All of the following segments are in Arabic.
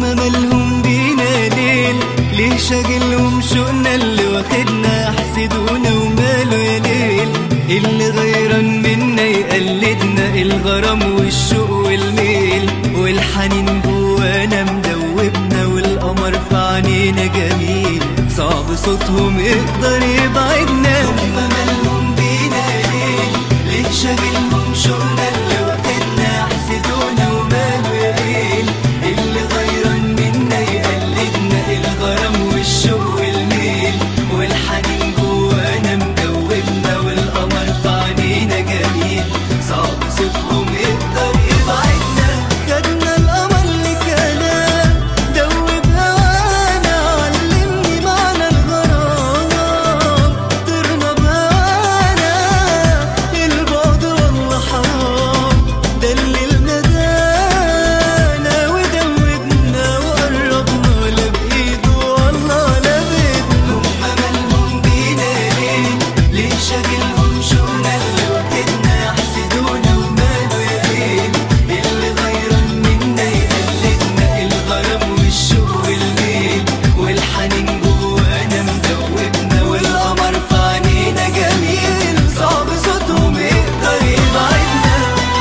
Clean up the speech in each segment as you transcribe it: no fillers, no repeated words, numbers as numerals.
هما مالهم بينا ليل؟ ليه شاغلهم شوقنا اللي واخدنا؟ حسدونا وماله يا ليل؟ اللي غيران منا يقلدنا، الغرام والشوق والميل والحنين جوانا مدوبنا، والقمر في عينينا جميل صعب صوتهم يقدر يبعدنا. هما مالهم بينا ليل؟ ليه شاغلهم شوقنا اللي واخدنا؟ حسدونا وماله يا ليل؟ اللي غيران منا يقلدنا، الغرام والشوق والميل والحنين جوانا مدوبنا، والقمر في عينينا جميل صعب صوتهم يقدر يبعدنا. خدنا القمر لكلام دوب هوانا، علمني معنى الغرام، طرنا بهوانا البعد والله حرام، دللنا دانا ودوبنا وقربنا لا بإيده والله لا بإيدنا. هما مالهم بينا ليه؟ ليه شاغلهم شوقنا اللي واخدنا؟ حسدونا وماله يا ليل؟ اللي غيران منا يقلدنا، الغرام والشوق والميل والحنين جوانا مدوبنا، والقمر في عينينا جميل صعب صوتهم يقدر يبعدنا.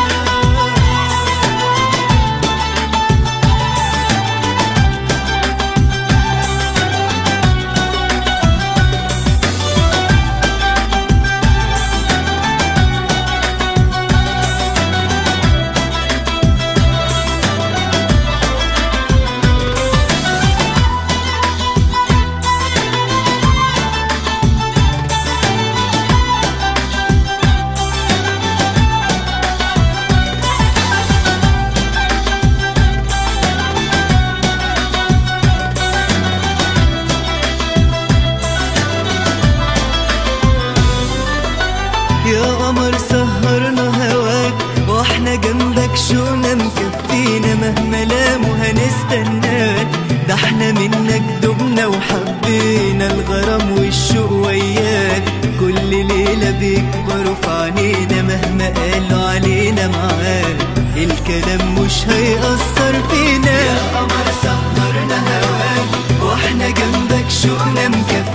يا قمر سهرنا هواك واحنا جنبك، شوقنا مكفينا مهما لاموا هنستناك، ده احنا منك دبنا وحبينا، الغرام والشوق وياك كل ليلة بيكبروا في عينينا، مهما قالوا علينا معاك الكلام مش هيأثر فينا. يا قمر سهرنا هواك واحنا جنبك، شوقنا مكفينا